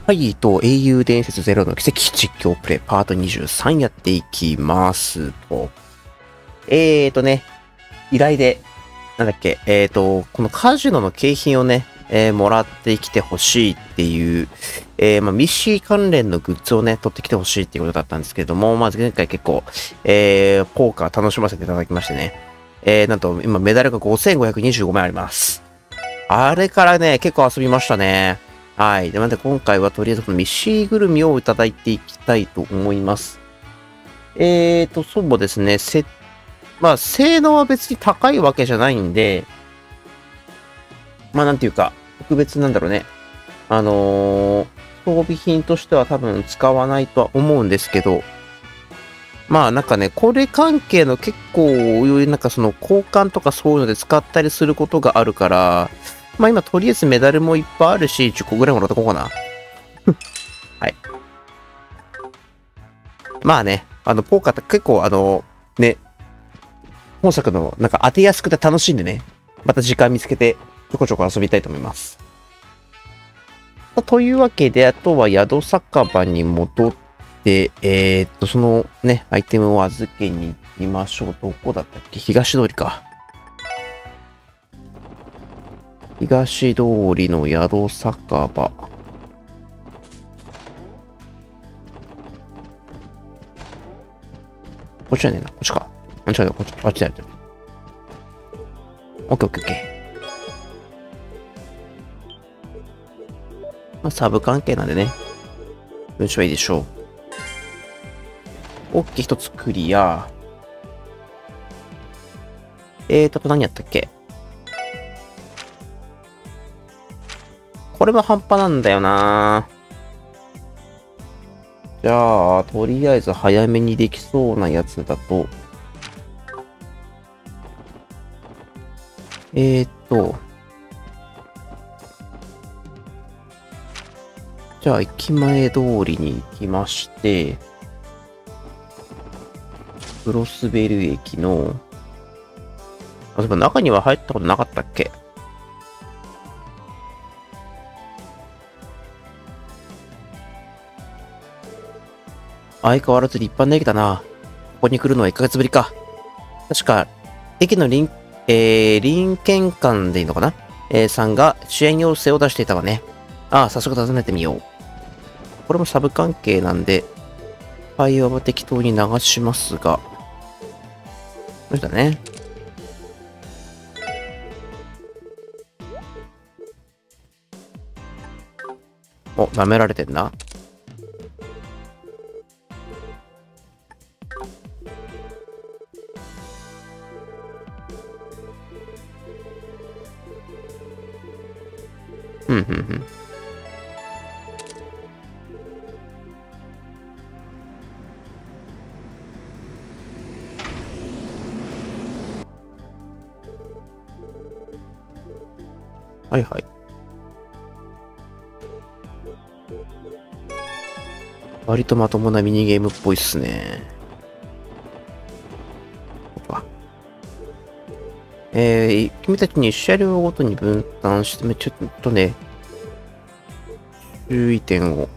はい、英雄伝説ゼロの奇跡実況プレイパート23やっていきますと。依頼で、なんだっけ、このカジノの景品をね、もらってきてほしいっていう、ミッシー関連のグッズをね、取ってきてほしいっていうことだったんですけれども、まず前回結構、ポーカー楽しませていただきましてね。なんと今メダルが5525枚あります。あれからね、結構遊びましたね。はい。で、なんで今回はとりあえずこのミッシーぐるみをいただいていきたいと思います。そうですね。性能は別に高いわけじゃないんで、なんていうか、特別なんだろうね。装備品としては多分使わないとは思うんですけど、なんかね、これ関係の結構、なんかその交換とかそういうので使ったりすることがあるから、今とりあえずメダルもいっぱいあるし、10個ぐらいもらっとこうかな。はい。ポーカーって結構本作のなんか当てやすくて楽しいんでね、また時間見つけてちょこちょこ遊びたいと思います。というわけで、あとは宿酒場に戻って、そのね、アイテムを預けに行きましょう。どこだったっけ？東通りか。東通りの宿酒場。こっちじゃねえな。こっちか。違う、こっち、あっちだよ。オッケーオッケーオッケー。サブ関係なんでね。文章はいいでしょう。オッケー、一つクリア。何やったっけ？これも半端なんだよな。じゃあ、とりあえず早めにできそうなやつだと、じゃあ、駅前通りに行きまして、クロスベル駅の、でも中には入ったことなかったっけ？相変わらず立派な駅だな。ここに来るのは1ヶ月ぶりか。確か、駅の隣県間でいいのかな？さんが支援要請を出していたわね。ああ、早速訪ねてみよう。これもサブ関係なんで、会話は適当に流しますが。そうだね。お、舐められてんな。うん。はいはい。割とまともなミニゲームっぽいっすね。君たちに車両ごとに分担して、ちょっとね、注意点を。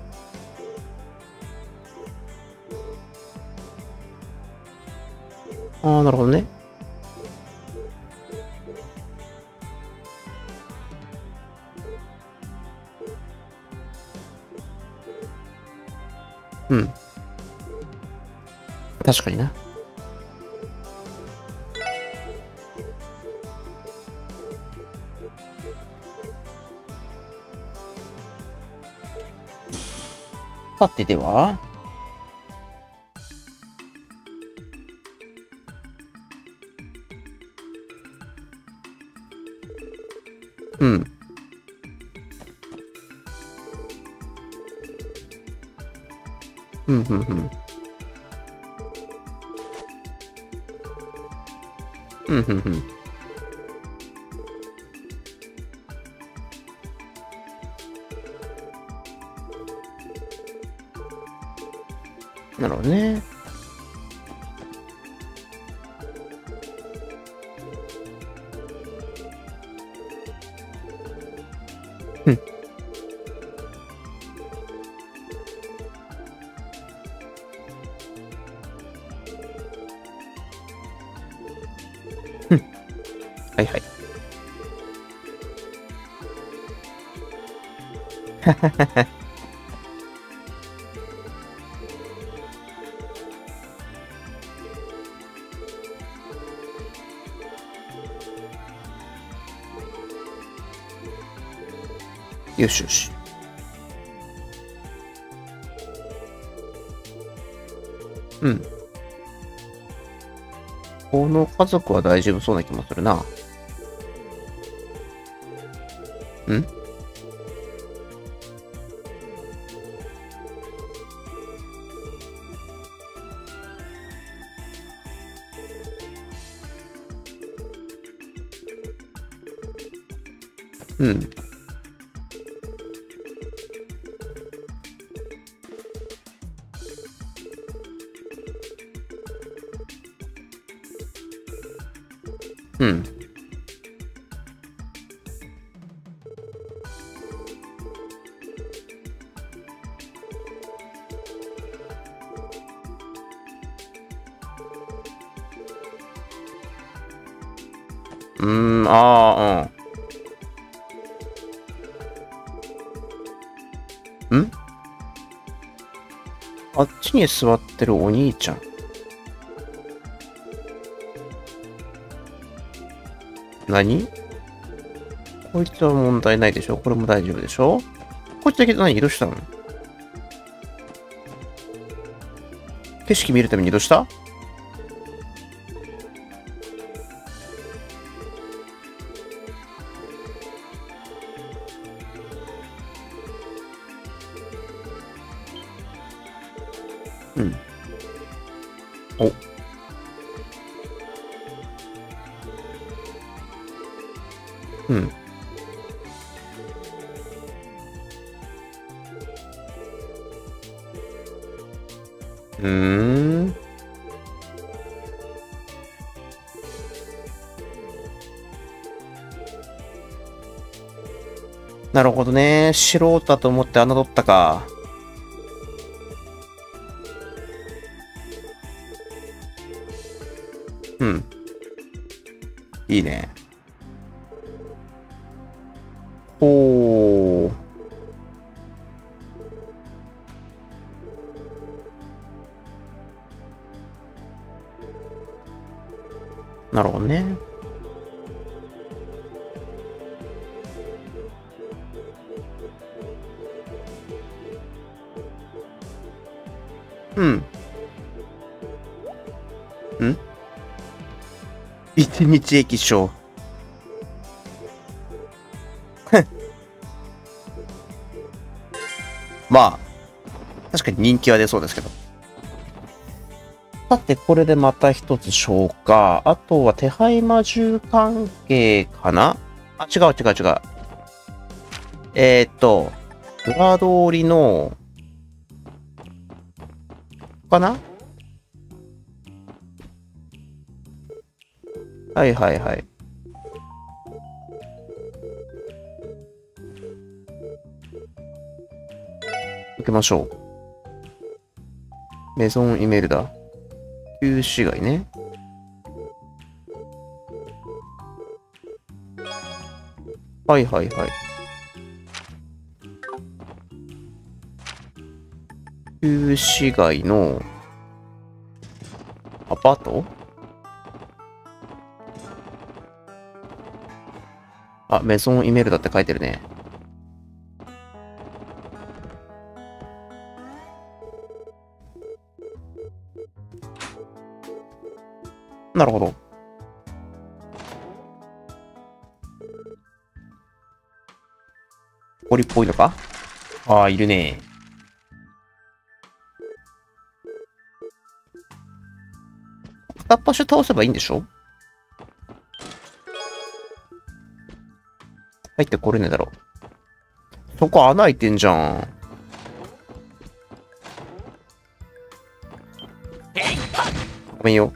ああ、なるほどね。うん。確かにな。さてでは、うん。うん。なるほどね。 はいはい。よしよし。うん。この家族は大丈夫そうな気もするな。んうん。うん。ああ、うん。あっちに座ってるお兄ちゃん。何？こいつは問題ないでしょ？これも大丈夫でしょ？こいつだけ何移動したの？景色見るために移動した？うん。お。うん。なるほどね。素人だと思って侮ったか。うん。いいね。ほー。なるほどね。うん。ん？一日液晶。まあ、確かに人気は出そうですけど。さて、これでまた一つ消化。あとは手配魔獣関係かなあ、違う違う違う。裏通りの、かな？はいはいはい。受けましょう。メゾンイメルダ。旧市街ね。はいはいはい。旧市街のアパート？あ、メゾンイメルダって書いてるね。なるほど。ゴリっぽいのか？ああ、いるね。片っ端倒せばいいんでしょ？入ってこれねえだろ。そこ穴開いてんじゃん。ごめんよ。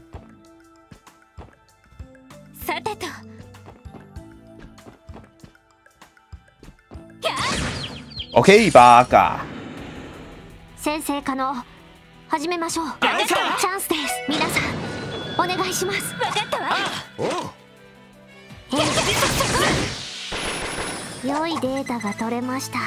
さてと。 オッケー、バーカ。 先生可能。始めましょう。チャンスです。皆さん、お願いします。わかったわ。 良いデータが取れました。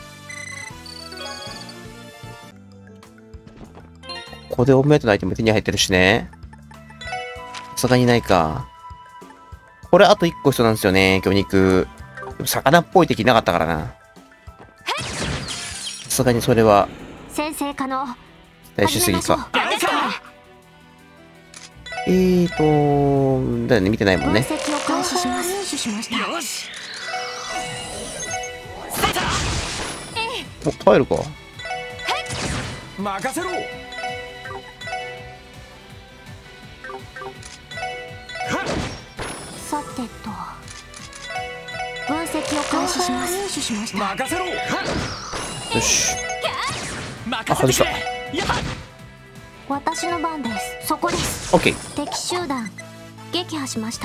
ここでオーブンメイトのアイテム手に入ってるしね。さすがにないか。これあと1個必要なんですよね、魚肉。でも魚っぽい敵なかったからな。さすがにそれは先生可能。 期待しすぎか。 始めましょう。 だよね、見てないもん分ね。 析を開始します。入手しました。 よし。 お、耐えるか。 任せろ。 さてと、分析を開始します。入手しました。 任せろ。 よし。 任せてくれ。やっ。 私の番です。そこです。 オッケー。 敵集団撃破しました。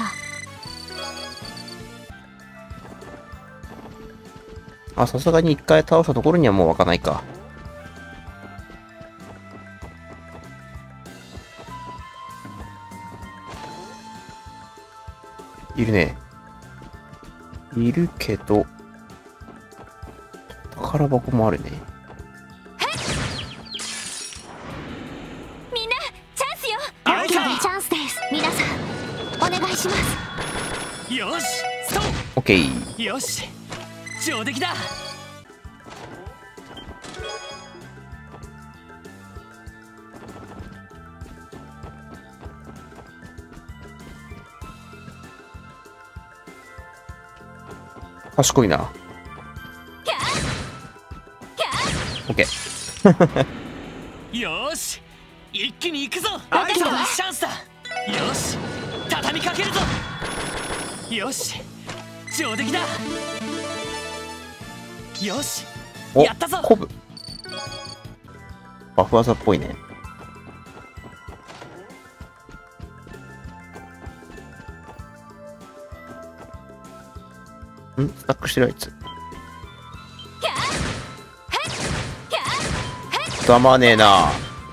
あ、さすがに1回倒したところにはもう湧かないか。いるね。いるけど、宝箱もあるね。 みんなチャンスよ。オッケー、チャンスです。皆さんお願いします。 よし。ストッオッケー。 プ。よし。上出来だ。 賢いな。オッケー。 よし。一気に行くぞ。チャンスだ。よし。畳みかけるぞ。よし。上出来だ。よし。 お、 やったぞ。 コブ。バフ技っぽいね。スタックしてるあいつ。たまねえな。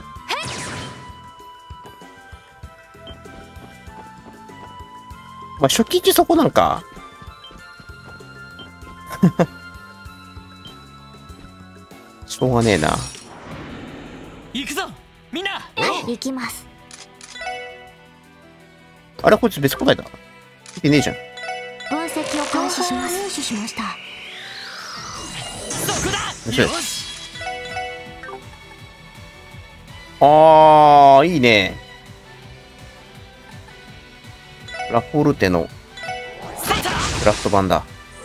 まあ、初期値そこなんか。しょうがねえな。 行くぞ。みんな。 行きます。 あれ、こいつ別個体だ。見てねえじゃん。 分析を開始します。入手しました。 そこだ。 よしよし。 あー、いいね。ラフォルテのセンター。 クラフト版だ。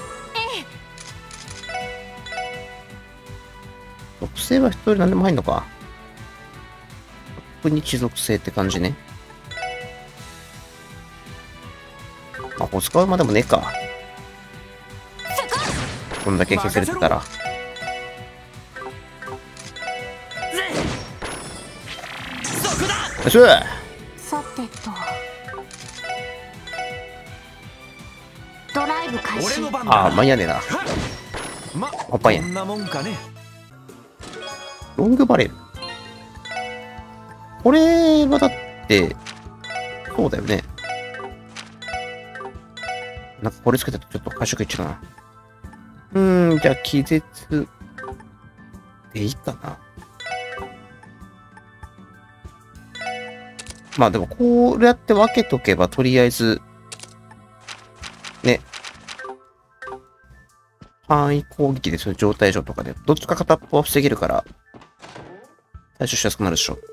属性は一人何でも入んのか。特に地属性って感じね。あ、こ使うまでもねえか。こんだけ削れてたら。 そこだ。 よしゃ。 さてと、ドライブ開始。 俺の番だ。 あー、間に合わねえな。 こパンやんなもんかね。 ロングバレル。これはだって、そうだよね。なんかこれつけたとちょっと褐色いっちゃうな。じゃあ気絶でいいかな。まあでもこうやって分けとけばとりあえず、ね。範囲攻撃でそういう状態上とかで、どっちか片っぽは防げるから、対処しやすくなるでしょ。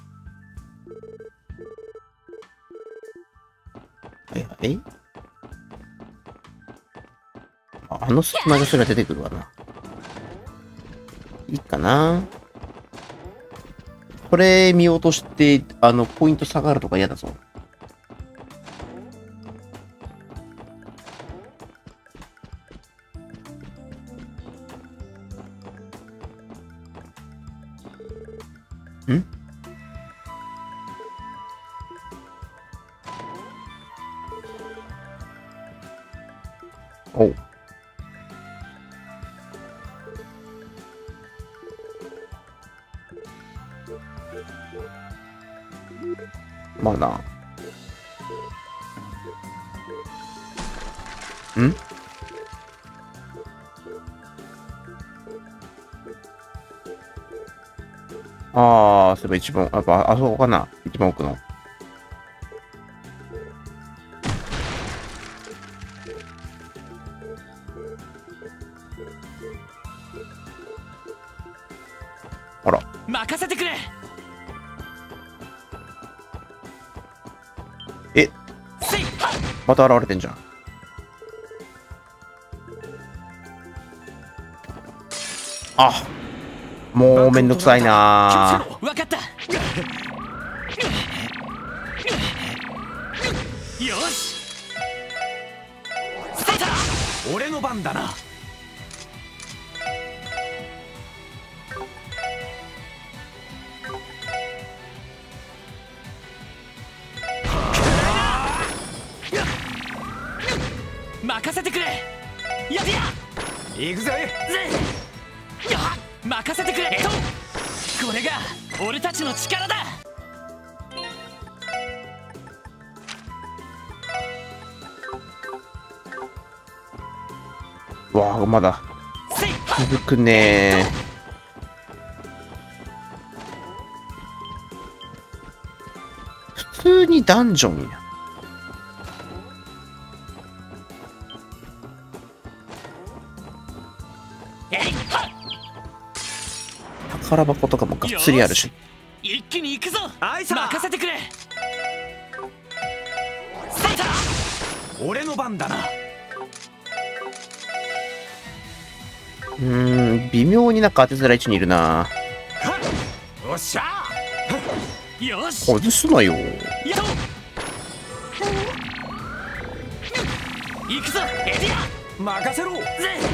はいはい。あの隙間がそれは出てくるわな。いいかな。これ見落として、ポイント下がるとか嫌だぞ。ん？おう。まあな。 んああ、そういえば一番、やっぱ、あそこかな。一番奥の。あら。 任せてくれ。 え、 せいはっまた現れてんじゃん。あ、もうめんどくさいなー。 わかった。よし。スタート。俺の番だな。任せてくれ。やってや。行くぜ。やっ任せてくれ。これが俺たちの力だ。 わあ、まだせいはっ続くねー。普通にダンジョンや。 えいはっ宝箱とかもがっつりあるし。 一気に行くぞ。任せてくれ。スタート。俺の番だな。 微妙になんか当てづらい位置にいるな。 よっしゃ。よし。 外すなよ。 やっ行くぞ。エディア。任せろ。ぜ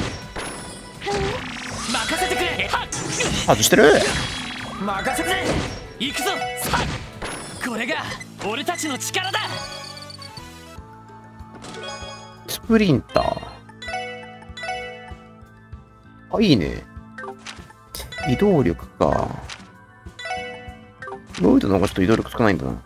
任せてくれ。はっ外してる。 任せて。行くぞ。さあこれが俺たちの力だ。 スプリンター。あ、いいね。移動力か。ロイドの方がちょっと移動力少ないんだな。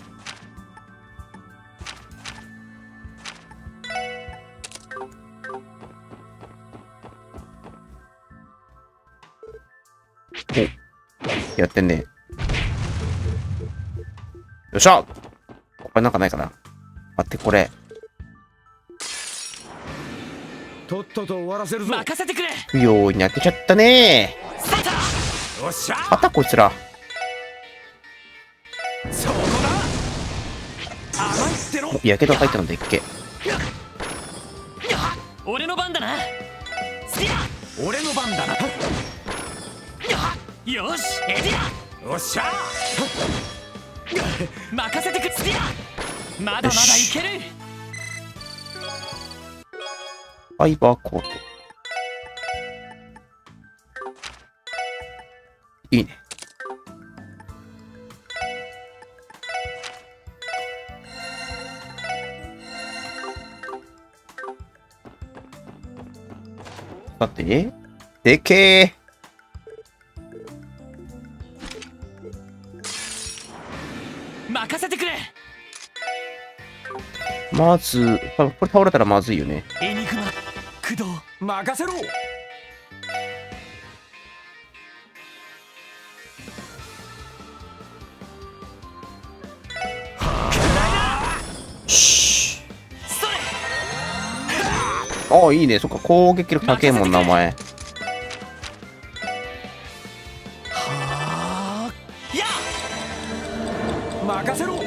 お、やってんね。よっしゃ。これなんかないかな。待って、これ。 とっとと終わらせるぞ。任せてくれ。 不用意に当てちゃったねスタート。よっしゃ。 またこいつら。 そこだ。甘いってろ。 お、やけど入ったのでっけ。 俺の番だな。俺の番だな。よし。エディア。よっしゃ。任せてくれ。まだまだいける。 ファイバーコート。いいね。さて、でけ任せてくれ。 ー。まず、これ倒れたらまずいよね。 エニグマ駆動任せろ。 しストレああ、いいね。そっか、攻撃力高えもんな、お前。 はあや任せろ。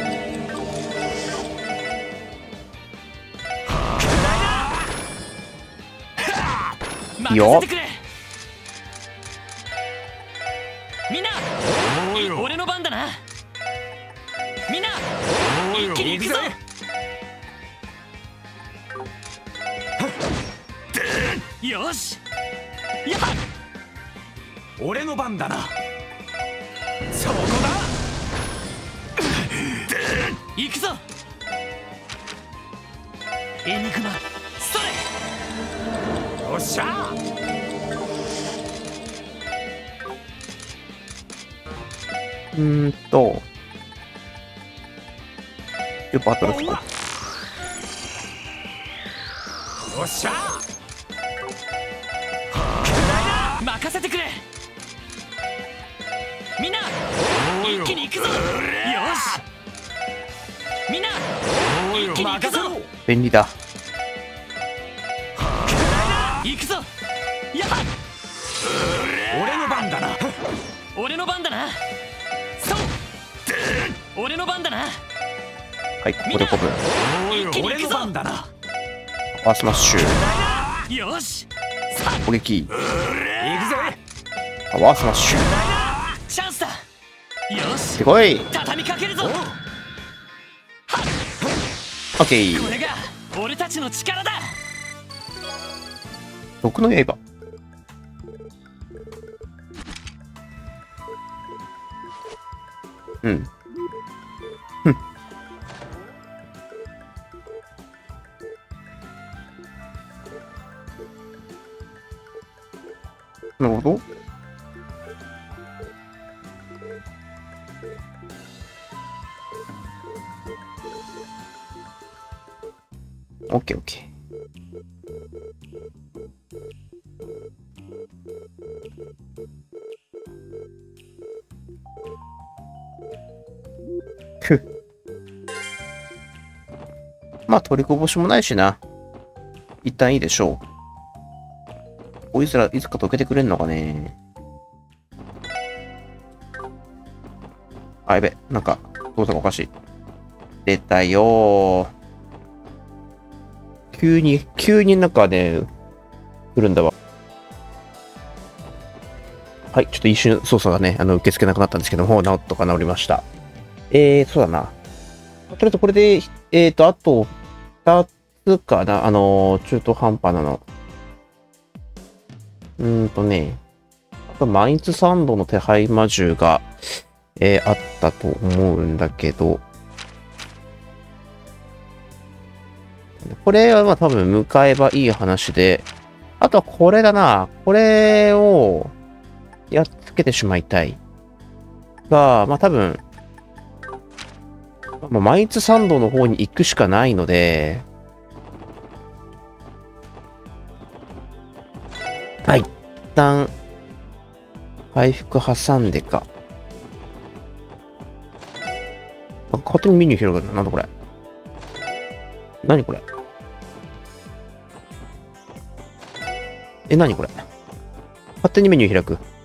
任せてくれ。みんな俺の番だな。みんな一気に行くぞ。よし。やっ俺の番だな。そこだ。行くぞ。エニグマストレ。よっしゃ。バトルスコープ。 おっしゃ任せてくれ。みんな一気に行くぞ。よしみんな一気に行くぞ。 便利だ。 行くぞ。やっ俺の番だな。俺の番だな。そう俺の番だな。 はい、ここでコブ。 一気に行くぞ。だな。 パワースマッシュ。 よし攻撃。 行くぜ。 パワースマッシュ。 チャンスだ。よしでこい。 畳みかけるぞ。 オッケー。 これが俺たちの力だ。 毒の刃。うん。なるほど。オッケーオッケー。まあ取りこぼしもないしな。一旦いいでしょう。こいつらいつか溶けてくれんのかね。あ、やべ。なんか、動作がおかしい。出たよー。急になんかね、来るんだわ。はい、ちょっと一瞬操作がね、受け付けなくなったんですけども、治りました。そうだな。とりあえずこれで、あと2つかな。中途半端なの。あとマインツサンドの手配魔獣が、あったと思うんだけど、これはまあ多分迎えばいい話で、あとはこれだな。これをやっつけてしまいたい。が、まあ多分、マインツサンドの方に行くしかないので、はい。一旦、回復挟んでか。勝手にメニュー広がるな。なんだこれ。何これ。何これ。勝手にメニュー開く。